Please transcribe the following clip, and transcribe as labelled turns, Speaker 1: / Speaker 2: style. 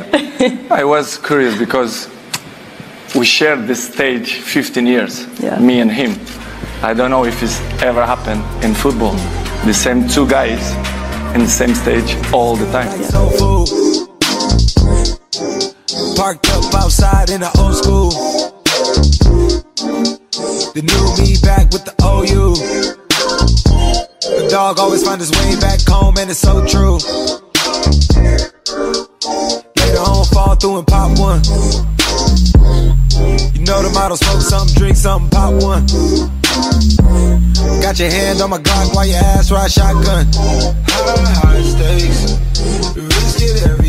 Speaker 1: I was curious because we shared this stage 15 years, me and him. I don't know if it's ever happened in football. The same two guys in the same stage all the time.
Speaker 2: Parked up outside in the old school. The new me back with the OU. The dog always find his way back home, and it's so true. Later on, fall through and pop one. You know the motto, smoke something, drink something, pop one. Got your hand on my Glock while your ass ride shotgun. High stakes, risk it every